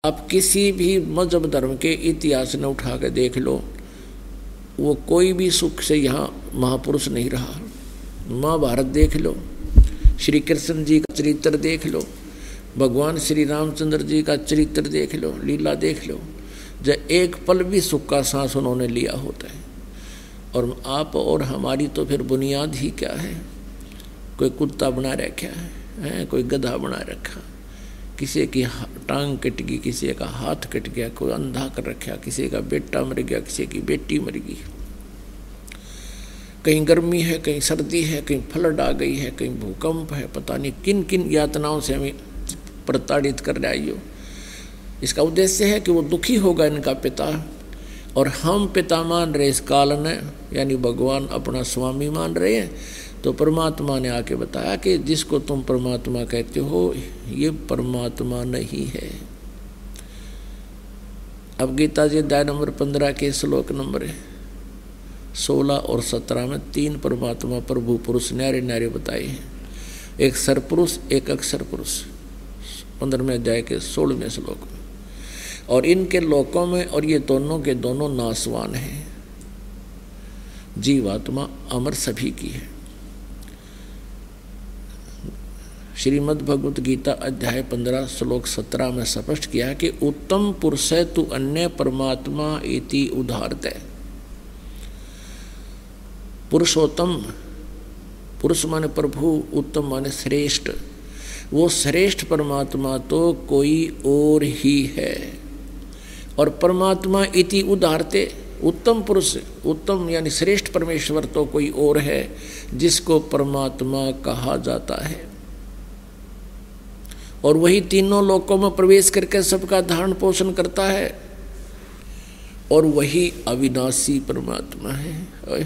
आप किसी भी मजहब धर्म के इतिहास ने उठा के देख लो, वो कोई भी सुख से यहाँ महापुरुष नहीं रहा। महाभारत देख लो, श्री कृष्ण जी का चरित्र देख लो, भगवान श्री रामचंद्र जी का चरित्र देख लो, लीला देख लो, जब एक पल भी सुख का सांस उन्होंने लिया होता है। और आप और हमारी तो फिर बुनियाद ही क्या है? कोई कुत्ता बना रखा है, कोई गधा बना रखा, किसी की टांग कट गई, किसी का हाथ कट गया, कोई अंधा कर रखा, किसी का बेटा मर गया, किसी की बेटी मर गई, कहीं गर्मी है, कहीं सर्दी है, कहीं फ्लड आ गई है, कहीं भूकंप है, पता नहीं किन किन यातनाओं से हमें प्रताड़ित कर रही हो। इसका उद्देश्य है कि वो दुखी होगा इनका पिता, और हम पिता मान रहे इस काल ने, यानी भगवान अपना स्वामी मान रहे हैं। तो परमात्मा ने आके बताया कि जिसको तुम परमात्मा कहते हो ये परमात्मा नहीं है। अब गीता जी अध्याय नंबर 15 के श्लोक नंबर 16 और 17 में 3 परमात्मा प्रभु पुरुष न्यारे न्यारे बताए हैं। एक सरपुरुष, एक अक्षर पुरुष, 15वें अध्याय के 16वें श्लोक में। और इनके लोकों में, और ये दोनों के दोनों नासवान हैं। जीवात्मा अमर सभी की है। श्रीमद् भगवत गीता अध्याय 15 श्लोक 17 में स्पष्ट किया है कि उत्तम पुरुष तु अन्य परमात्मा इति उदाहरते। पुरुषोत्तम, पुरुष माने प्रभु, उत्तम माने श्रेष्ठ, वो श्रेष्ठ परमात्मा तो कोई और ही है। और परमात्मा इति उदाहरते, उत्तम पुरुष, उत्तम यानी श्रेष्ठ परमेश्वर तो कोई और है जिसको परमात्मा कहा जाता है। और वही तीनों लोकों में प्रवेश करके सबका धारण पोषण करता है, और वही अविनाशी परमात्मा है।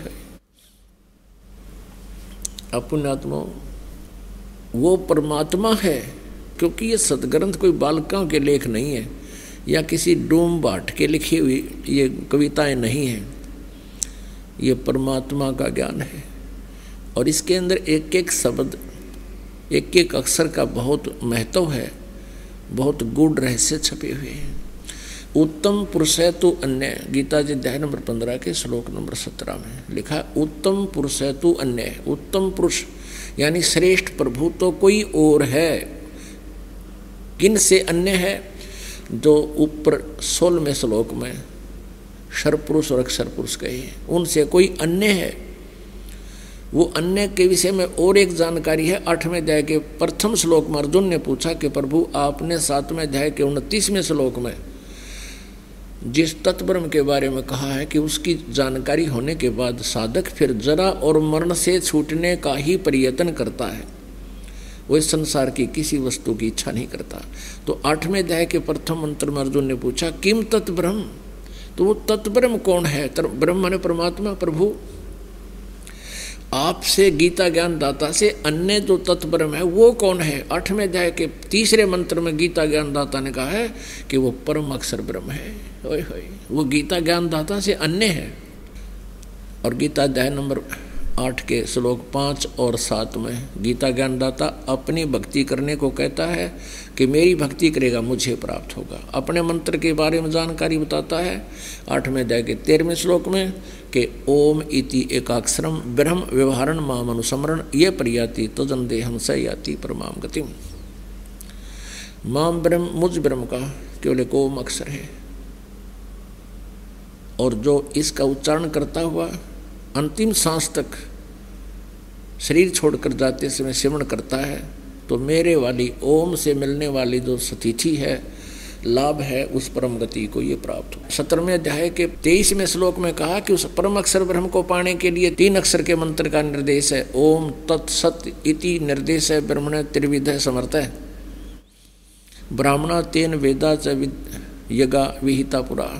पुण्यात्मा, वो परमात्मा है, क्योंकि ये सदग्रंथ कोई बालकों के लेख नहीं है या किसी डूम भाट के लिखी हुई ये कविताएं नहीं हैं। ये परमात्मा का ज्ञान है, और इसके अंदर एक एक शब्द, एक एक अक्षर का बहुत महत्व है, बहुत गूढ़ रहस्य छपे हुए हैं। उत्तम पुरुष है तो अन्य, गीता जी अध्याय नंबर 15 के श्लोक नंबर 17 में लिखा है, उत्तम पुरुष है तो अन्य। उत्तम पुरुष यानी श्रेष्ठ प्रभु तो कोई और है। किन से अन्य है? जो ऊपर 16वें श्लोक में सर्वपुरुष और अक्षर पुरुष कहे हैं, उनसे कोई अन्य है। वो अन्य के विषय में और एक जानकारी है। 8वें अध्याय के प्रथम श्लोक में अर्जुन ने पूछा कि प्रभु आपने 7वें अध्याय के 29वें श्लोक में जिस तत्ब्रह्म के बारे में कहा है कि उसकी जानकारी होने के बाद साधक फिर जरा और मरण से छूटने का ही प्रयत्न करता है, वो इस संसार की किसी वस्तु की इच्छा नहीं करता। तो 8वें अध्याय के प्रथम मंत्र में अर्जुन ने पूछा किम तत्ब्रह्म, तो वो तत्ब्रह्म कौन है? ब्रह्म माने परमात्मा, प्रभु। आपसे गीता ज्ञान दाता से अन्य जो तत्ब्रह्म है वो कौन है? 8वें अध्याय के 3रे मंत्र में गीता ज्ञान दाता ने कहा है कि वो परम अक्षर ब्रह्म है। ओए होए, वो गीता ज्ञान दाता से अन्य है। और गीता अध्याय नंबर 8 के श्लोक 5 और 7 में गीता ज्ञान दाता अपनी भक्ति करने को कहता है कि मेरी भक्ति करेगा मुझे प्राप्त होगा। अपने मंत्र के बारे में जानकारी बताता है 8वें अध्याय के 13वें श्लोक में कि ओम इति एकाक्षरम ब्रह्म व्यवहारण माम अनुसमरण ये प्रयाति तजन देहम स याति परमाम गतिम। माम ब्रह्म, मुझ ब्रह्म का केवल एक ओम अक्षर है, और जो इसका उच्चारण करता हुआ अंतिम सांस तक शरीर छोड़कर जाते समय सिमरण करता है, तो मेरे वाली ओम से मिलने वाली जो स्थिति है, लाभ है, उस परम गति को ये प्राप्त हो। 17वें अध्याय के 23वें श्लोक में कहा कि उस परम अक्षर ब्रह्म को पाने के लिए 3 अक्षर के मंत्र का निर्देश है। ओम तत्सत इति निर्देश है ब्रह्मण त्रिविध समर्थ है। ब्राह्मणा तेन वेदा च यज्ञा विहिता पुरा।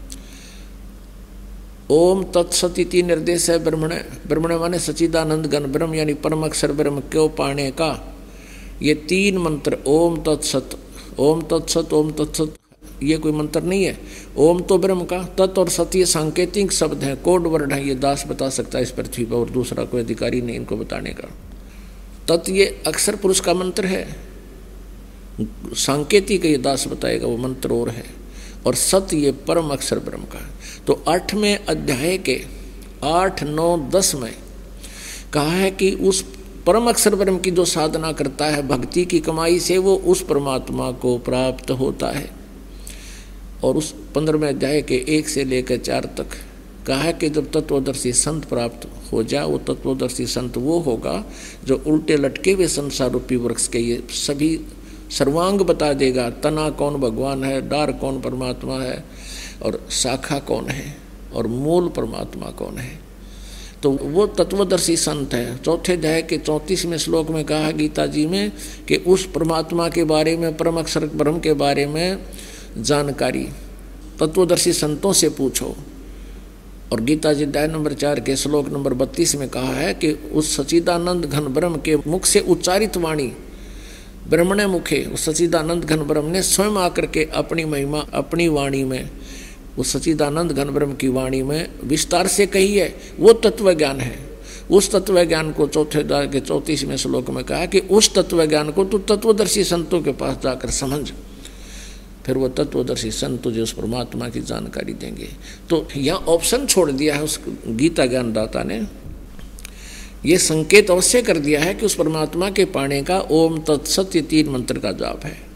ओम तत्सत इति निर्देश है ब्रह्मण, ब्रह्मण माने सच्चिदानंद घन ब्रह्म यानी परम अक्षर ब्रह्म क्यों पाने का। ये 3 मंत्र ओम तत्सत, ओम तत्सत, ओम तत्सत, ये कोई मंत्र नहीं है। ओम तो ब्रह्म का, तत् और सत ये सांकेतिक शब्द हैं, कोड वर्ड है, ये दास बता सकता है इस पृथ्वी पर, और दूसरा कोई अधिकारी नहीं इनको बताने का। तत् ये अक्षर पुरुष का मंत्र है, सांकेतिक ये दास बताएगा वो मंत्र और है, और सत्य ये परम अक्षर ब्रह्म का है। तो 8वें अध्याय के 8, 9, 10 में कहा है कि उस परम अक्षर ब्रह्म की जो साधना करता है भक्ति की कमाई से, वो उस परमात्मा को प्राप्त होता है। और उस 15वें अध्याय के 1 से लेकर 4 तक कहा है कि जब तत्वदर्शी संत प्राप्त हो जाए, वो तत्वदर्शी संत वो होगा जो उल्टे लटके हुए संसार रूपी वृक्ष के ये सभी सर्वांग बता देगा। तना कौन भगवान है, डार कौन परमात्मा है, और शाखा कौन है, और मूल परमात्मा कौन है। तो वो तत्वदर्शी संत है। 4 अध्याय के 34वें श्लोक में कहा गीता जी में कि उस परमात्मा के बारे में, परम अक्षर ब्रह्म के बारे में जानकारी तत्वदर्शी संतों से पूछो। और गीता जी अध्याय नंबर 4 के श्लोक नंबर 32 में कहा है कि उस सच्चिदानंद घन ब्रह्म के मुख से उच्चारित वाणी ब्रह्मणे मुखे, उस सच्चिदानंद घन ब्रह्म ने स्वयं आकर के अपनी महिमा अपनी वाणी में, उस सच्चिदानंद घन ब्रह्म की वाणी में विस्तार से कही है। वो तत्व ज्ञान है। उस तत्व ज्ञान को 4 अध्याय के 34वें श्लोक में कहा कि उस तत्व ज्ञान को तू तत्वदर्शी संतों के पास जाकर समझ, फिर वो तत्वदर्शी संत तुझे उस परमात्मा की जानकारी देंगे। तो यहाँ ऑप्शन छोड़ दिया है उस गीता ज्ञानदाता ने, ये संकेत अवश्य कर दिया है कि उस परमात्मा के पाने का ओम तत्सत ये 3 मंत्र का जाप है।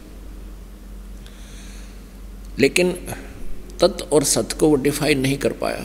लेकिन तत् और सत को वो डिफाइन नहीं कर पाया।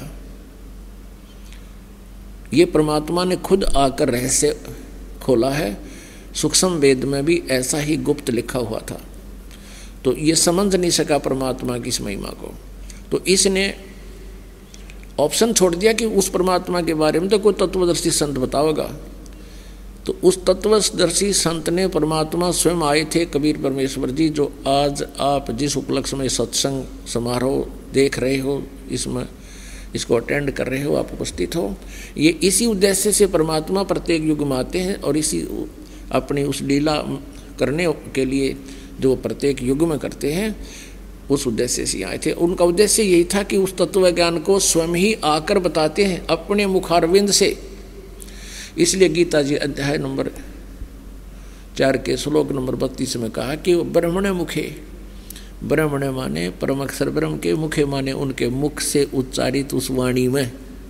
ये परमात्मा ने खुद आकर रहस्य खोला है। सूक्ष्म वेद में भी ऐसा ही गुप्त लिखा हुआ था। तो ये समझ नहीं सका परमात्मा की इस महिमा को, तो इसने ऑप्शन छोड़ दिया कि उस परमात्मा के बारे में तो कोई तत्वदर्शी संत बताओगा। तो उस तत्वदर्शी संत ने परमात्मा स्वयं आए थे, कबीर परमेश्वर जी, जो आज आप जिस उपलक्ष्य में सत्संग समारोह देख रहे हो, इसमें इसको अटेंड कर रहे हो, आप उपस्थित हो, ये इसी उद्देश्य से परमात्मा प्रत्येक युग में आते हैं और इसी अपनी उस लीला करने के लिए जो प्रत्येक युग में करते हैं, उस उद्देश्य से आए थे। उनका उद्देश्य यही था कि उस तत्व ज्ञान को स्वयं ही आकर बताते हैं अपने मुखारविंद से। इसलिए गीता जी अध्याय नंबर 4 के श्लोक नंबर 32 में कहा कि ब्रह्मणे मुखे, ब्रह्मणे माने परम अक्षर ब्रह्म के, मुखे माने उनके मुख से उच्चारित उस वाणी में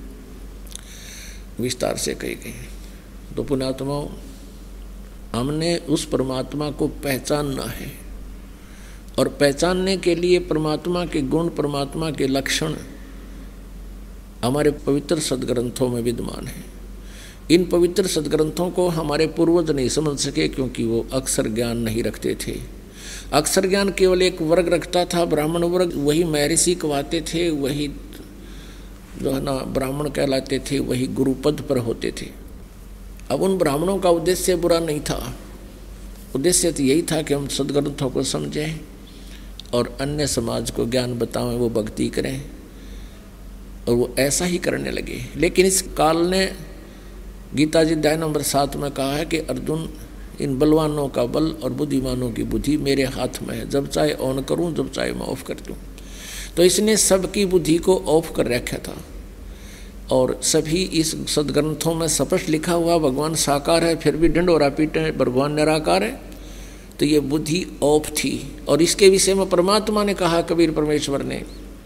विस्तार से कही गई। तो पुण्यात्माओं, हमने उस परमात्मा को पहचानना है, और पहचानने के लिए परमात्मा के गुण, परमात्मा के लक्षण हमारे पवित्र सदग्रंथों में विद्यमान है। इन पवित्र सदग्रंथों को हमारे पूर्वज नहीं समझ सके, क्योंकि वो अक्षर ज्ञान नहीं रखते थे। अक्षर ज्ञान केवल एक वर्ग रखता था, ब्राह्मण वर्ग, वही महर्षि कहवाते थे, वही जो है ना ब्राह्मण कहलाते थे, वही गुरुपद पर होते थे। अब उन ब्राह्मणों का उद्देश्य बुरा नहीं था, उद्देश्य तो यही था कि हम सदग्रंथों को समझें और अन्य समाज को ज्ञान बताएं, वो भक्ति करें, और वो ऐसा ही करने लगे। लेकिन इस काल ने गीता जी अध्याय नंबर 7 में कहा है कि अर्जुन, इन बलवानों का बल और बुद्धिमानों की बुद्धि मेरे हाथ में है, जब चाहे ऑन करूं, जब चाहे मैं ऑफ कर दूं। तो इसने सबकी बुद्धि को ऑफ कर रखा था, और सभी इस सदग्रंथों में स्पष्ट लिखा हुआ भगवान साकार है, फिर भी ढिंढोरा पीटे भगवान निराकार है। तो ये बुद्धि ऑफ थी, और इसके विषय में परमात्मा ने कहा, कबीर परमेश्वर ने,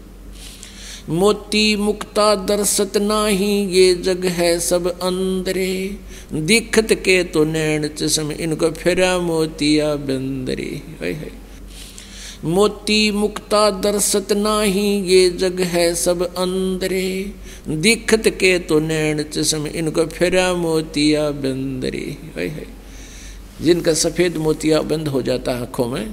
मोती मुक्ता दर्शत नाही, ये जग है सब अंदरे, दिखत के तो नैन चश्म, इनको फिरा मोतिया बंदरे। मोती मुक्ता दर्शत नाही, ये जग है सब अंदरे, दिखत के तो नैन चश्म, इनको फिरा मोतिया बंदरे। जिनका सफेद मोतिया बंद हो जाता है आंखों में,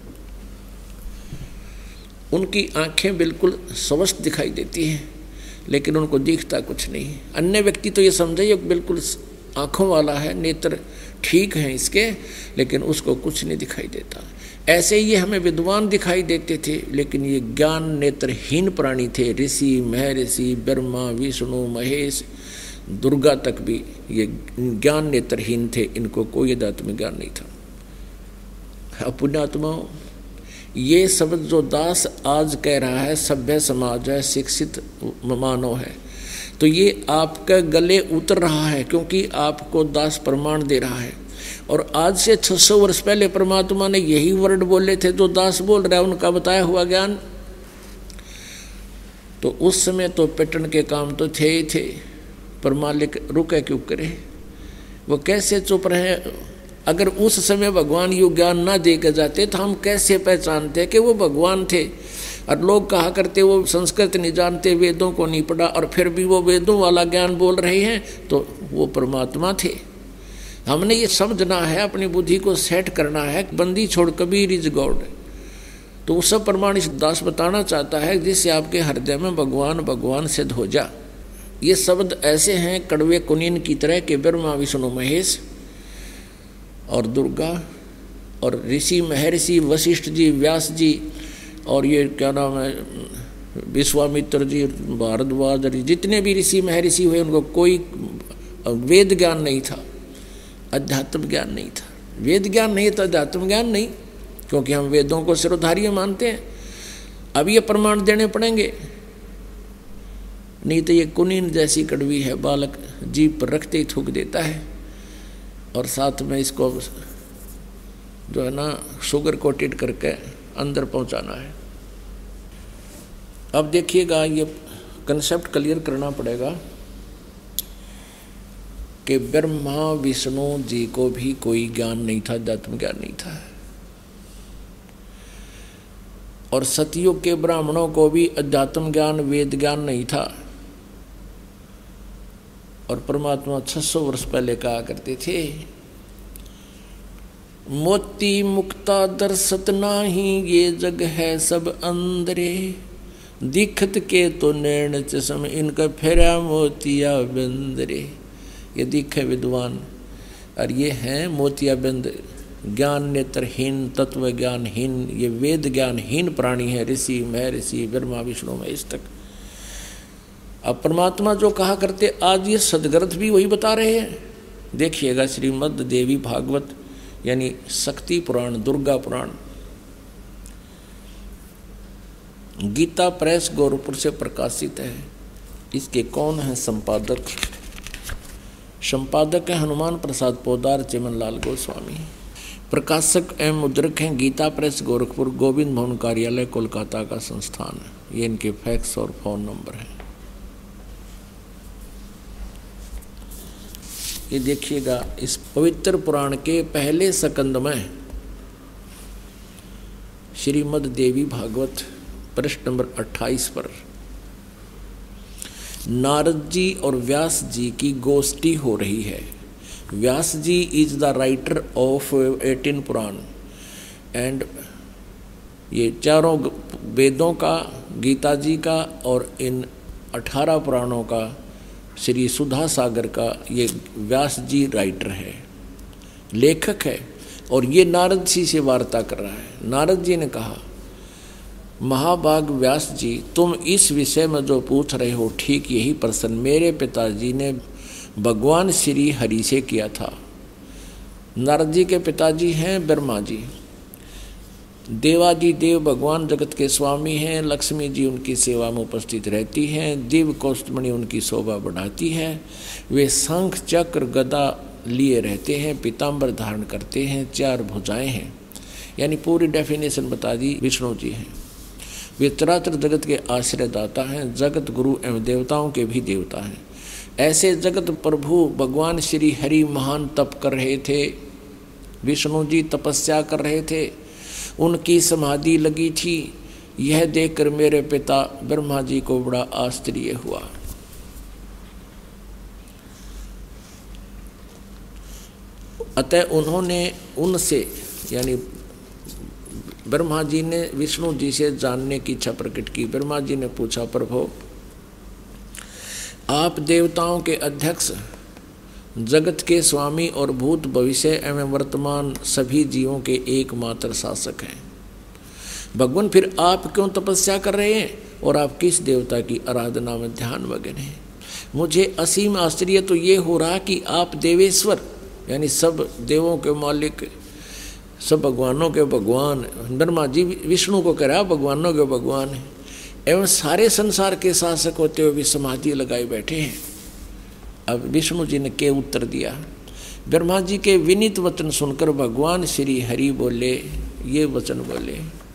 उनकी आंखें बिल्कुल स्वस्थ दिखाई देती हैं, लेकिन उनको दिखता कुछ नहीं। अन्य व्यक्ति तो ये समझे ये बिल्कुल आंखों वाला है, नेत्र ठीक हैं इसके, लेकिन उसको कुछ नहीं दिखाई देता। ऐसे ही ये हमें विद्वान दिखाई देते थे, लेकिन ये ज्ञान नेत्रहीन प्राणी थे। ऋषि, महर्षि, ब्रह्मा, विष्णु, महेश, दुर्गा तक भी ये ज्ञान नेत्रहीन थे, इनको कोई अध्यात्म ज्ञान नहीं था। पुण्यात्माओं, ये शब्द जो दास आज कह रहा है, सभ्य समाज है, शिक्षित मानव है, तो ये आपके गले उतर रहा है, क्योंकि आपको दास प्रमाण दे रहा है। और आज से 600 वर्ष पहले परमात्मा ने यही वर्ड बोले थे जो दास बोल रहा है, उनका बताया हुआ ज्ञान। तो उस समय तो पेटन के काम तो थे ही थे, पर मालिक रुके क्यों करे, वो कैसे चुप रहे। अगर उस समय भगवान यू ज्ञान ना दे के जाते तो हम कैसे पहचानते कि वो भगवान थे। और लोग कहा करते वो संस्कृत नहीं जानते, वेदों को नहीं पढ़ा, और फिर भी वो वेदों वाला ज्ञान बोल रहे हैं, तो वो परमात्मा थे। हमने ये समझना है, अपनी बुद्धि को सेट करना है। बंदी छोड़ कबीर इज गॉड। तो वो सब प्रमाण इस दास बताना चाहता है जिससे आपके हृदय में भगवान भगवान सिद्ध हो जा। ये शब्द ऐसे हैं कड़वे कुनीन की तरह के ब्रह्मा विष्णु महेश और दुर्गा और ऋषि महर्षि वशिष्ठ जी, व्यास जी, और ये क्या नाम है विश्वामित्र जी, भारद्वाज जी, जितने भी ऋषि महर्षि हुए उनको कोई वेद ज्ञान नहीं था, अध्यात्म ज्ञान नहीं था। वेद ज्ञान नहीं था, अध्यात्म ज्ञान नहीं, क्योंकि हम वेदों को सिरोधार्य मानते हैं। अब ये प्रमाण देने पड़ेंगे, नहीं तो ये कुनीन जैसी कड़वी है, बालक जीभ पर रखते ही थूक देता है, और साथ में इसको जो है ना शुगर कोटेड करके अंदर पहुंचाना है। अब देखिएगा, ये कंसेप्ट क्लियर करना पड़ेगा कि ब्रह्मा विष्णु जी को भी कोई ज्ञान नहीं था, अध्यात्म ज्ञान नहीं था, और सतयुग के ब्राह्मणों को भी अध्यात्म ज्ञान वेद ज्ञान नहीं था। और परमात्मा 600 वर्ष पहले कहा करते थे, मोती मुक्ता दर्शत नाही, ये जग है सब अंदरे, दिखत के तो नैन चश्म, इनका फेरा मोतिया बंदरे। ये दिखे विद्वान और ये हैं मोतिया बंद, ज्ञान नेत्रहीन, तत्व ज्ञानहीन, ये वेद ज्ञानहीन प्राणी है, ऋषि महर्षि ब्रह्मा विष्णु महेश तक। अब परमात्मा जो कहा करते, आज ये सदग्रंथ भी वही बता रहे हैं। देखिएगा श्रीमद् देवी भागवत यानी शक्ति पुराण, दुर्गा पुराण, गीता प्रेस गोरखपुर से प्रकाशित है। इसके कौन है संपादक? संपादक है हनुमान प्रसाद पोदार, चिमनलाल गोस्वामी। प्रकाशक एवं मुद्रक हैं गीता प्रेस गोरखपुर, गोविंद भवन कार्यालय कोलकाता का संस्थान है। ये इनके फैक्स और फोन नंबर है। ये देखिएगा, इस पवित्र पुराण के पहले स्कंद में श्रीमद् देवी भागवत पृष्ठ नंबर 28 पर नारद जी और व्यास जी की गोष्ठी हो रही है। Vyas ji is the writer of 18 Purana and ये चारों वेदों का, गीता जी का और इन 18 पुराणों का, श्री सुधा सागर का ये व्यास जी राइटर है, लेखक है। और ये नारद जी से वार्ता कर रहा है। नारद जी ने कहा, महाभाग व्यास जी, तुम इस विषय में जो पूछ रहे हो ठीक यही प्रश्न मेरे पिताजी ने भगवान श्री हरि से किया था। नारद जी के पिताजी हैं ब्रह्मा जी, देवादि देव भगवान जगत के स्वामी हैं, लक्ष्मी जी उनकी सेवा में उपस्थित रहती हैं, दिव्य कौस्तुभमणि उनकी शोभा बढ़ाती है, वे शंख चक्र गदा लिए रहते हैं, पीताम्बर धारण करते हैं, 4 भुजाएं हैं, यानी पूरी डेफिनेशन बता दी। विष्णु जी हैं, वे चराचर जगत के आश्रयदाता हैं, जगत गुरु एवं देवताओं के भी देवता हैं। ऐसे जगत प्रभु भगवान श्री हरि महान तप कर रहे थे, विष्णु जी तपस्या कर रहे थे, उनकी समाधि लगी थी। यह देखकर मेरे पिता ब्रह्मा जी को बड़ा आश्चर्य हुआ। अतः उन्होंने उनसे यानी ब्रह्मा जी ने विष्णु जी से जानने की इच्छा प्रकट की। ब्रह्मा जी ने पूछा, प्रभु आप देवताओं के अध्यक्ष, जगत के स्वामी और भूत भविष्य एवं वर्तमान सभी जीवों के एकमात्र शासक हैं। भगवान फिर आप क्यों तपस्या कर रहे हैं और आप किस देवता की आराधना में ध्यान मग्न हैं? मुझे असीम आश्चर्य तो ये हो रहा कि आप देवेश्वर यानी सब देवों के मालिक, सब भगवानों के भगवान, ब्रह्मा जी विष्णु को कह रहा भगवानों के भगवान है, एवं सारे संसार के शासक होते हुए भी समाधि लगाए बैठे हैं। अब विष्णु जी ने क्या उत्तर दिया? ब्रह्मा जी के विनीत वचन सुनकर भगवान श्री हरि बोले, ये वचन बोले,